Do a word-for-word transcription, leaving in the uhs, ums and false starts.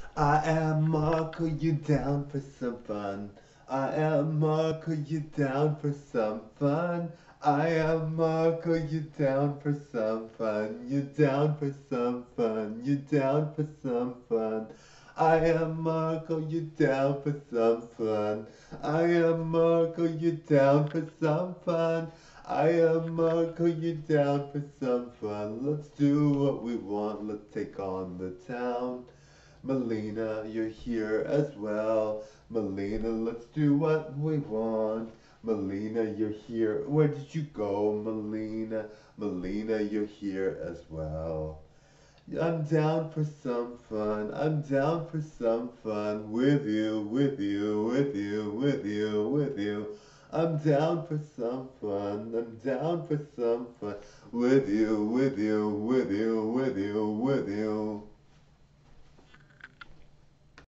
I am Marco, you down for some fun? I am Marco, you down for some fun? I am Marco, you down for some fun? You down for some fun? You down for some fun? I am Marco, you down for some fun? I am Marco, you down for some fun? I am Marco, you down for some fun? Let's do what we want, let's take on the town. Melina, you're here as well. Melina, let's do what we want. Melina, you're here. Where did you go, Melina? Melina, you're here as well. I'm down for some fun. I'm down for some fun with you, with you, with you, with you, with you. I'm down for some fun. I'm down for some fun with you, with you, with you, with you, with you.